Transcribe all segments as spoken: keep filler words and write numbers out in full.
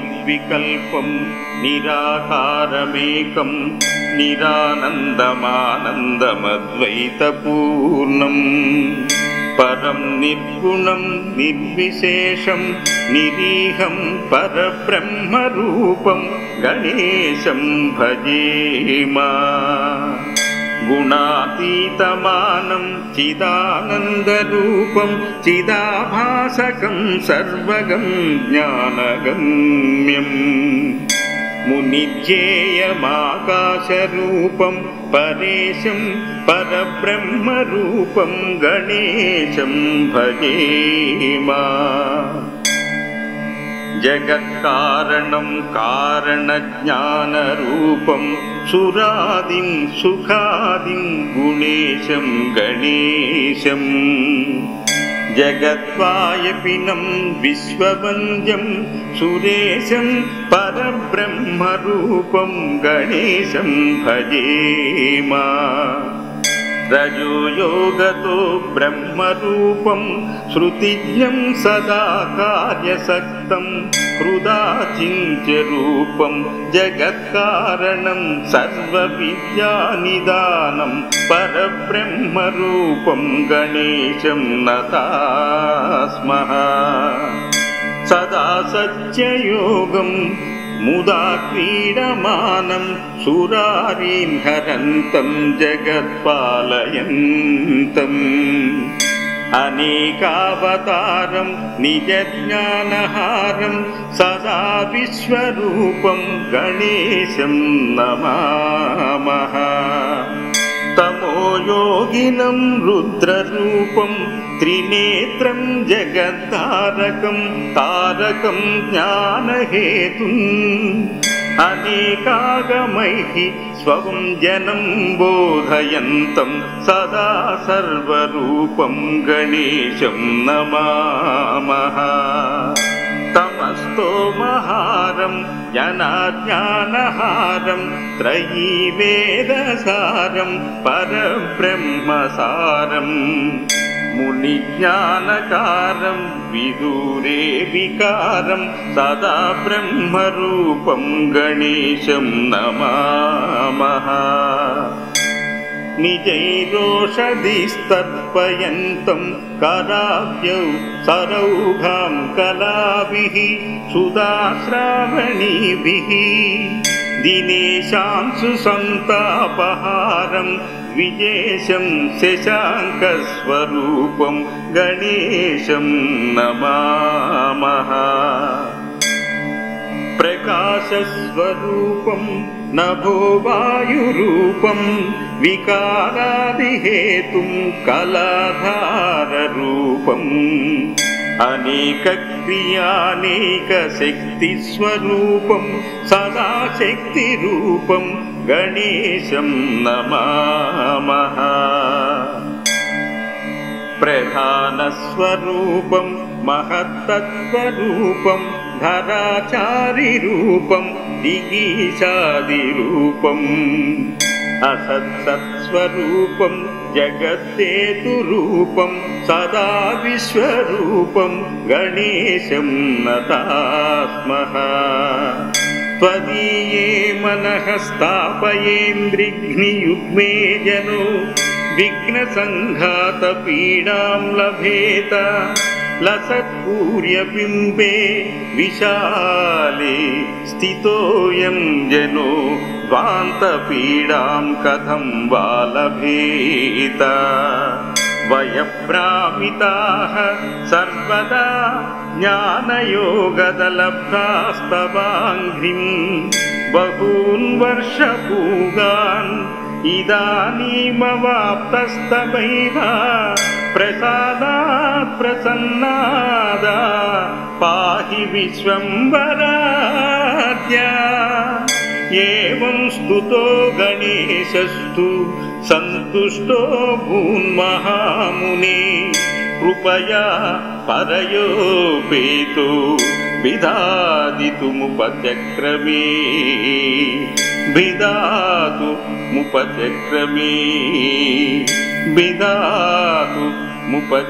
निर्विकल्पं निराकारमेकं निरानन्दमानन्दमद्वैतपूर्णम् परं निर्गुणं निर्विशेषं निरीहं परब्रह्मरूपं गणेशं भजेमा गुणातीतमानं चिदानन्दरूपं चिदाभासकं सर्वगं ज्ञानगम्यं मुनिध्येयमाकाशरूपं परेशं परब्रह्मरूपं गणेशं भजेमा जगत्कारणं कारणज्ञानरूपं सुरादिं सुखादिं गुणेशं गणेशं जगद्वायपिनं विश्ववन्द्यं सुरेशं परब्रह्मरूपं गणेशं भजेमा रजोयोगतो ब्रह्मरूपं श्रुतिज्ञं सदा कार्यसक्तं हृदाचिन्त्यरूपं जगत्कारणं सर्वविद्यानिदानं परब्रह्मरूपं गणेशं नतास्मः सदा सत्ययोगं मुदा क्रीडमानं सुरारीन् हरन्तं जगत्पालयन्तम् अनेकावतारं निजज्ञानहारं सदा विश्वरूपं गणेशं नमामः तमोयोगिनं रुद्ररूपं त्रिनेत्रं जगद्धारकं तारकं ज्ञानहेतुम् अनेकागमैः स्वं जनं बोधयन्तं सदा सर्वरूपं गणेशं नमामः तमस्तोमहारं जनाज्ञानहारं त्रयीवेदसारं परब्रह्मसारं मुनिज्ञानकारं विदूरे विकारं सदा ब्रह्मरूपं गणेशं नमामः निजैरोषधिस्तर्पयन्तं कराब्जौ सरौघां कलाभिः सुधाश्रावणीभिः दिनेशांशु सन्तापहारं विजेशं शशाङ्कस्वरूपं गणेशं नमामः प्रकाशस्वरूपं नभो वायुरूपं विकारादिहेतुं कलाधाररूपम् अनेकक्रियानेकशक्तिस्वरूपं सदा शक्तिरूपं गणेशं नमामः प्रधानस्वरूपं महत्तत्त्वरूपं धराचारिरूपं दिगीशादिरूपम् असत्सत्स्वरूपं जगद्हेतुरूपं सदा विश्वरूपं गणेशं नतास्मः त्वदीये मनः स्थापयेन्द्रिघ्नियुग्मे जनो विघ्नसङ्घातपीडां लभेत लसत्पूर्यबिम्बे विशाले स्थितोऽयं जनो ध्वान्तपीडां कथं वा लभेत वयभ्रामिताः सर्वदा ज्ञानयोगदलब्धास्तवाङ्घ्रिं बहून् वर्षपूगान् इदानीमवाप्तस्तवैव प्रसादात् प्रसन्नादा पाहि विश्वम्भराद्या एवं स्तुतो गणेशस्तु सन्तुष्टो भून्महामुने कृपया परयोपेतो विधादितुमुपचक्रमे विधातु मुपचक्रमे विधातु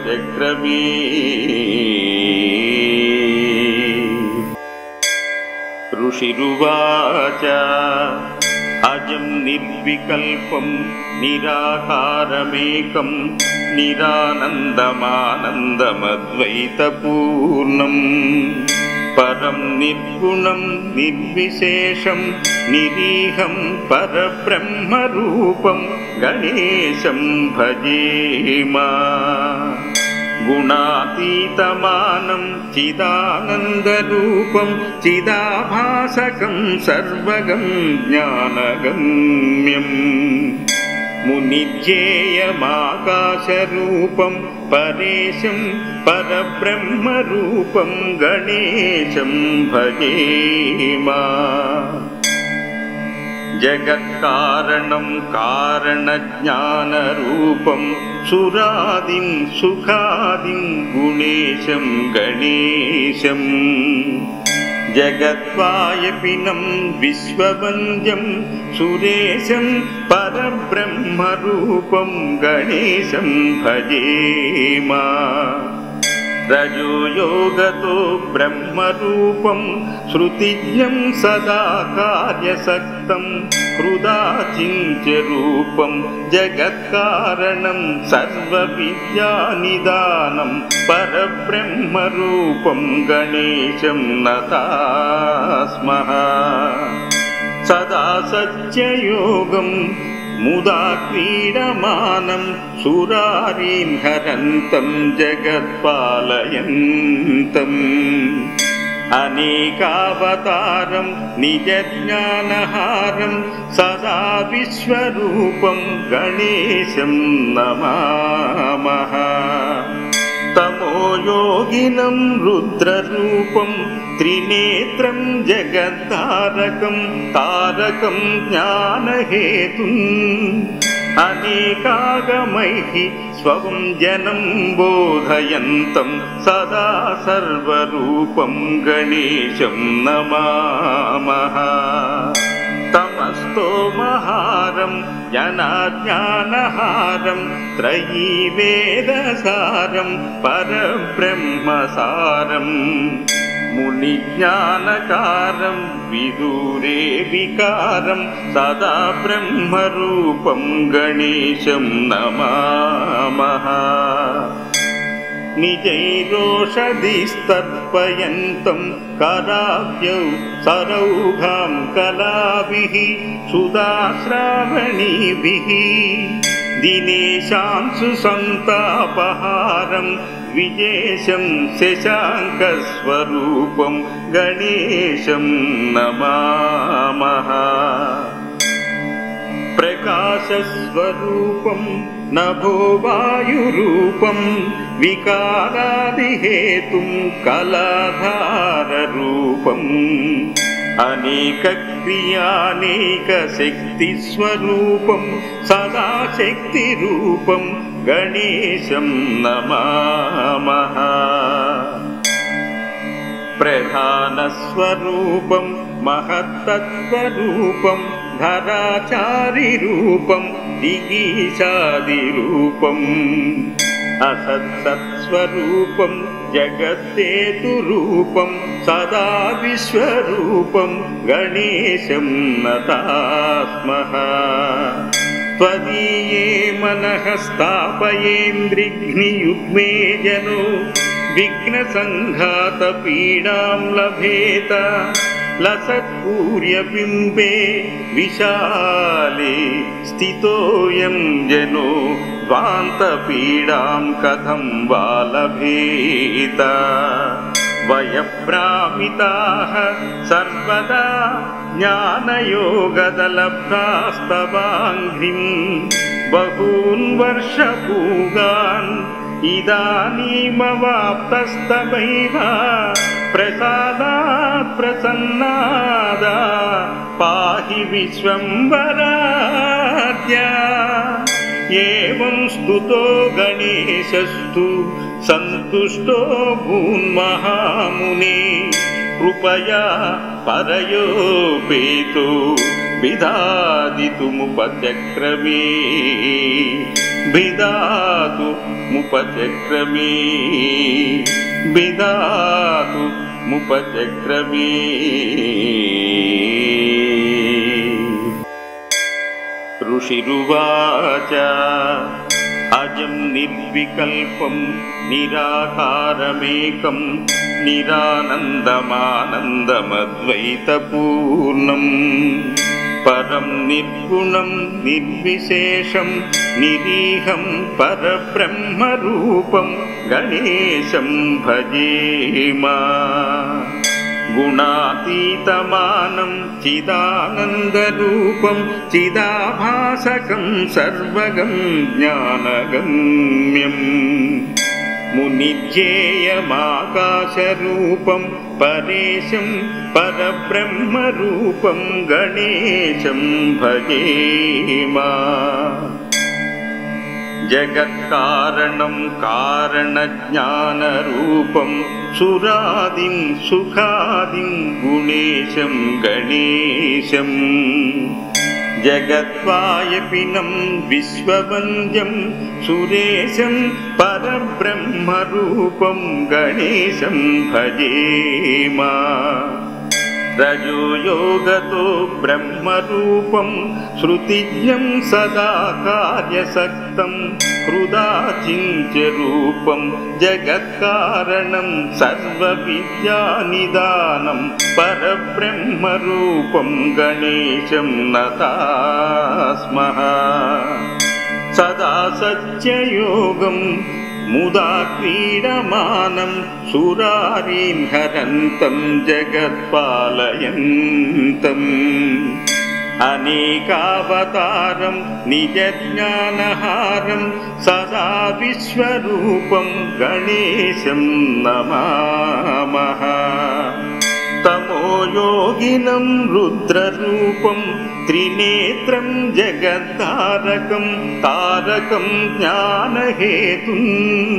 मुपचक्रमे। ऋषिरुवाच अजं निर्विकल्पं निराकारमेकं निरानन्दमानन्दमद्वैतपूर्णम् परं निर्गुणं निर्विशेषं निरीहं परब्रह्मरूपं गणेशं भजेमा गुणातीतमानं चिदानन्दरूपं चिदाभासकं सर्वगं ज्ञानगम्यम् मुनिध्येयमाकाशरूपं परेशं परब्रह्मरूपं गणेशं भजेमा जगत्कारणं कारणज्ञानरूपं सुरादिं सुखादिं गुणेशं गणेशं जगद्वायपिनं विश्ववन्द्यं सुरेशं परब्रह्मरूपं गणेशं भजेमा रजोयोगतो ब्रह्मरूपं श्रुतिज्ञं सदा कार्यसक्तं हृदाचिन्त्यरूपं जगत्कारणं सर्वविद्यानिदानं परब्रह्मरूपं गणेशं नतास्मः सदा सत्ययोगं मुदा क्रीडमानं सुरारीन् हरन्तं जगत्पालयन्तम् अनेकावतारं निजज्ञानहारं सदा विश्वरूपं गणेशं नमामः तमोयोगिनं रुद्ररूपं त्रिनेत्रं जगद्धारकं तारकं ज्ञानहेतुम् अनेकागमैः स्वं जनं बोधयन्तं सदा सर्वरूपं गणेशं नमामः तमस्तोमहारं जनाज्ञानहारं त्रयीवेदसारं परब्रह्मसारं मुनिज्ञानकारं विदूरे विकारं सदा ब्रह्मरूपं गणेशं नमामः निजैरोषधिस्तर्पयन्तं कराब्जौ सरौघां कलाभिः सुधाश्रावणीभिः दिनेशांशु सन्तापहारं विजेशं शशाङ्कस्वरूपं गणेशं नमामः प्रकाशस्वरूपं नभो वायुरूपं विकारादिहेतुं कलाधाररूपम् अनेकक्रियानेकशक्तिस्वरूपं सदा शक्तिरूपं गणेशं नमामः प्रधानस्वरूपं महत्तत्त्वरूपं धराचारिरूपं दिगीशादिरूपम् असत्सत्स्वरूपं जगद्हेतुरूपं सदा विश्वरूपं गणेशं नतास्मः त्वदीये मनः स्थापयेन्द्रिघ्नियुग्मे जनो विघ्नसङ्घातपीडां लभेत लसत्पूर्यबिम्बे विशाले स्थितोऽयं जनो ध्वान्तपीडां कथं वा लभेत वयभ्रामिताः सर्वदा ज्ञानयोगदलभ्रास्तवाङ्घ्रिं बहून् वर्षपूगान् इदानीमवाप्तस्तवैव प्रसादात् प्रसन्नादा पाहि विश्वम्भराद्या एवं स्तुतो गणेशस्तु सन्तुष्टो भून्महामुने कृपया परयोपेतो विधादितुमुपचक्रमे विधातु मुपचक्रमे विधातु मुपचक्रमे ऋषिरुवाच अजं निर्विकल्पं निराकारमेकं निरानन्दमानन्दमद्वैतपूर्णम् परं निर्गुणं निर्विशेषं निरीहं परब्रह्मरूपं गणेशं भजेमा गुणातीतमानं चिदानन्दरूपं चिदाभासकं सर्वगं ज्ञानगम्यम् मुनिध्येयमाकाशरूपं परेशं परब्रह्मरूपं गणेशं भजेमा जगत्कारणं कारणज्ञानरूपं सुरादिं सुखादिं गुणेशं गणेशं जगद्वायपिनं विश्ववन्द्यं सुरेशं परब्रह्मरूपं गणेशं भजेमा रजोयोगतो ब्रह्मरूपं श्रुतिज्ञं सदा कार्यसक्तं हृदाचिन्त्यरूपं जगत्कारणं सर्वविद्यानिदानं परब्रह्मरूपं गणेशं नतास्मः सदा सत्ययोगं मुदा क्रीडमानं सुरारीन् हरन्तं जगत्पालयन्तम् अनेकावतारं निजज्ञानहारं सदा विश्वरूपं गणेशं नमामः तमोयोगिनं रुद्ररूपं त्रिनेत्रं जगद्धारकं तारकं ज्ञानहेतुम्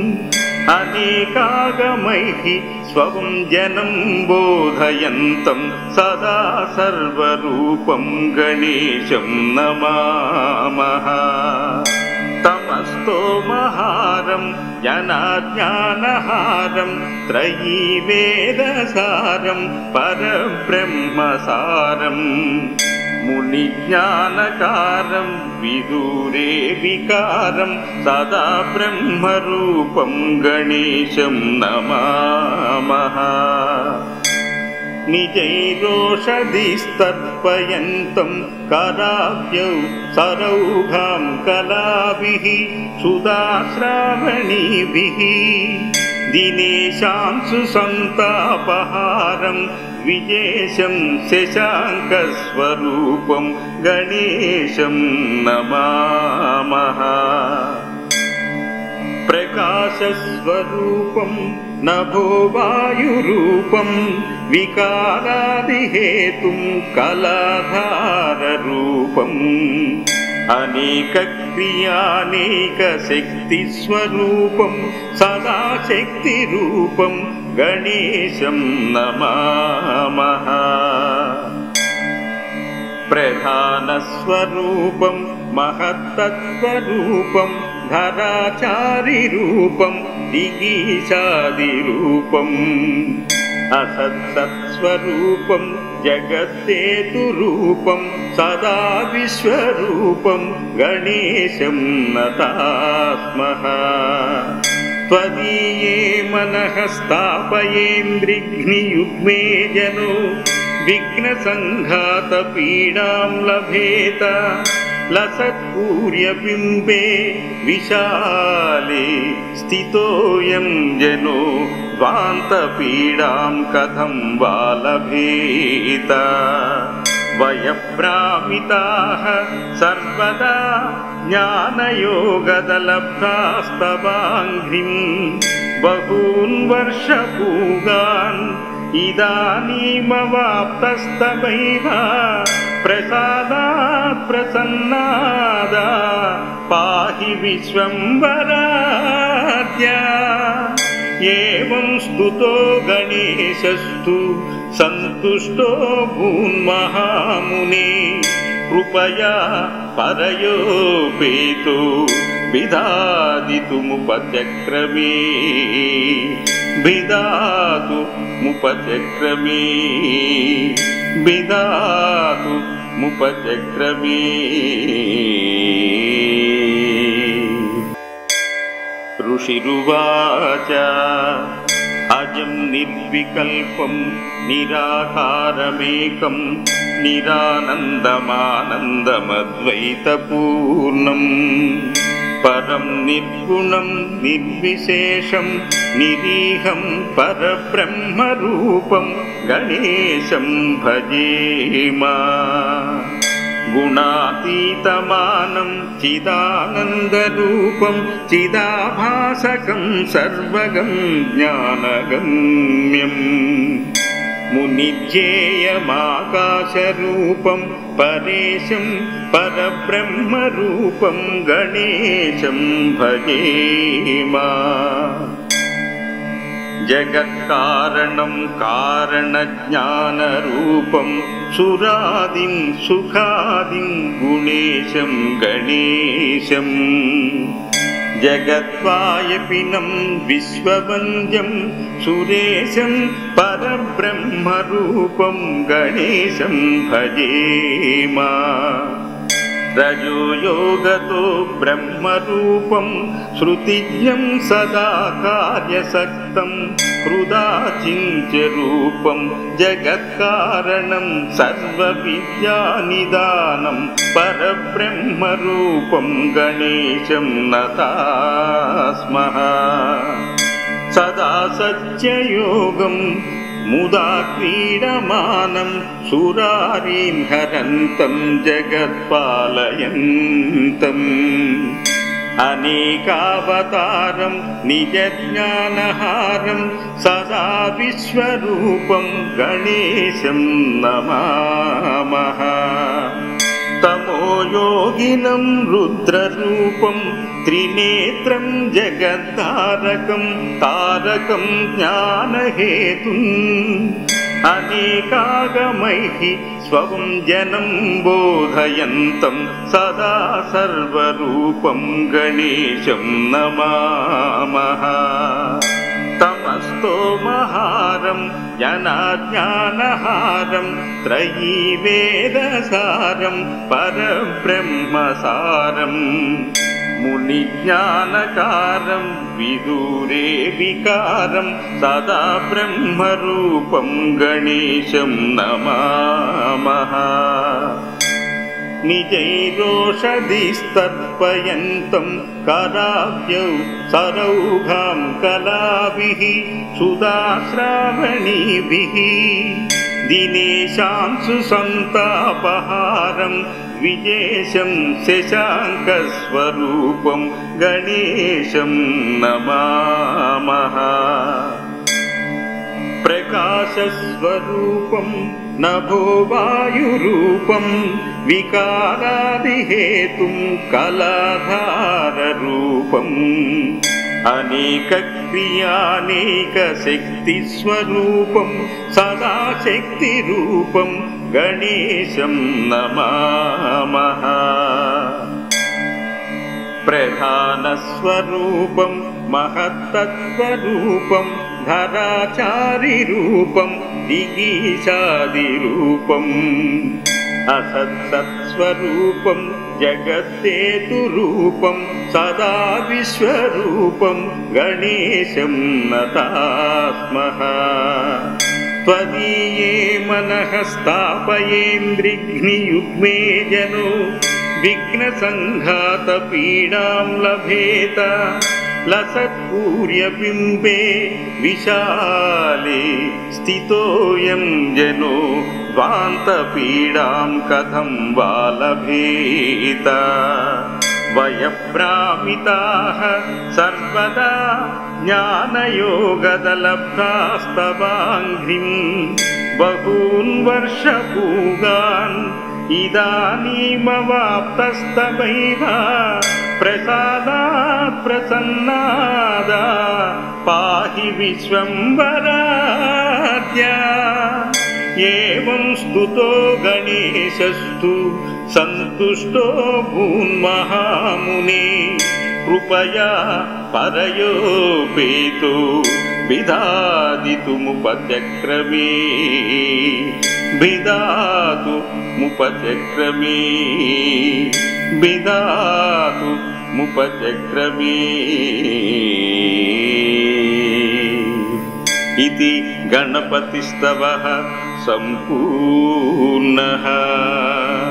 अनेकागमैः स्वं जनं बोधयन्तं सदा सर्वरूपं गणेशं नमामः तमस्तोमहारं जनाज्ञानहारं त्रयीवेदसारं परब्रह्मसारम् मुनिज्ञानकारं विदूरे विकारं सदा ब्रह्मरूपं गणेशं नमामः निजैरोषधिस्तर्पयन्तं कराब्जौ सरौघां कलाभिः सुधाश्रावणीभिः दिनेशांशु सन्तापहारं विजेशं शशाङ्कस्वरूपं गणेशं नमामः प्रकाशस्वरूपं नभोवायुरूपं विकारादिहेतुं कलाधाररूपम् अनेकक्रियानेकशक्तिस्वरूपं सदा शक्तिरूपं गणेशं नमामः प्रधानस्वरूपं महत्तत्त्वरूपं धराचारिरूपं दिगीशादिरूपम् असत्सत्स्वरूपं जगद्हेतुरूपं सदा विश्वरूपं गणेशं नतास्मः त्वदीये मनः स्थापयेन्द्रिघ्नियुग्मे जनो विघ्नसङ्घातपीडां लभेत लसत्पूर्यबिम्बे विशाले स्थितोऽयं जनो ध्वान्तपीडां कथं वा लभेत वयभ्रामिताः सर्वदा ज्ञानयोगदलब्धास्तवाङ्घ्रिं बहून् वर्षपूगान् इदानीमवाप्तस्तवैव प्रसादात् प्रसन्नादा पाहि विश्वम्भराद्या एवं स्तुतो गणेशस्तु सन्तुष्टो भून्महामुने कृपया परयोपेतो विधादितुमुपचक्रमे विदातु मुपचक्रमे विदातु मुपचक्रमे। ऋषिरुवाच अजं निर्विकल्पं निराकारमेकं निरानन्दमानन्दमद्वैतपूर्णं परं निर्गुणं निर्विशेषं निरीहं परब्रह्मरूपं गणेशं भजेम। गुणातीतमानं चिदानन्दरूपं चिदाभासकं सर्वगं ज्ञानगम्यं मुनिध्येयमाकाशरूपं परेशं परब्रह्मरूपं गणेशं भजेम। जगत्कारणं कारणज्ञानरूपं सुरादिं सुखादिं गुणेशं गणेशं जगद्वायपिनं विश्ववन्द्यं सुरेशं परब्रह्मरूपं गणेशं भजेम। रजो योगतो ब्रह्मरूपं श्रुतिज्ञं सदा कार्यसक्तं हृदाचिन्त्यरूपं जगत्कारणं सर्वविद्यानिदानं परब्रह्मरूपं गणेशं नतास्मः। सदा सत्ययोगं मुदा क्रीडमानं सुरारीं हरन्तं जगत्पालयन्तम् अनेकावतारं निजज्ञानहारं सदा विश्वरूपं गणेशं नमामः। तमोयोगिनं रुद्ररूपं त्रिनेत्रं जगद्धारकं तारकं ज्ञानहेतुम् अनेकागमैः स्वं जनं बोधयन्तं सदा सर्वरूपं गणेशं नमामः। तमस्तोमहारं जनाज्ञानहारं त्रयीवेदसारं परब्रह्मसारं मुनिज्ञानकारं विदूरे विकारं सदा ब्रह्मरूपं गणेशं नमामः। निजैरोषधिस्तर्पयन्तं कराब्जौ सरौघां कलाभिः सुधाश्रावणीभिः दिनेशांशु सन्तापहारं विजेशं शशाङ्कस्वरूपं गणेशं नमामः। प्रकाशस्वरूपं नभो वायुरूपं विकारादिहेतुं कलाधाररूपम् अनेकक्रियानेकशक्तिस्वरूपं सदा शक्तिरूपं गणेशं नमामः। प्रधानस्वरूपं महत्तत्त्वरूपं धराचारिरूपं दिगीशादिरूपम् असत्सत्स्वरूपं जगत्तेतुरूपं सदा विश्वरूपं गणेशं नतास्मः। त्वदीये मनः स्थापयेन्द्रिघ्नियुग्मे जनो विघ्नसङ्घातपीडां लभेत लसत्पूर्यबिम्बे विशाले स्थितोऽयं जनो ध्वान्तपीडां कथं वा लभेत। वयभ्रामिताः सर्वदा ज्ञानयोगदलब्धास्तवाङ्घ्रिं बहून् वर्षपूगान् इदानीमवाप्तस्तवैव प्रसादात् प्रसन्नादा पाहि विश्वम्भराद्या। एवं स्तुतो गणेशस्तु सन्तुष्टो भून्महामुने कृपया परयोपेतो विधादितुमुपचक्रमे विधातु मुपचक्रमे विधातु मुपचक्रमे इति गणपतिस्तवः सम्पूर्णः।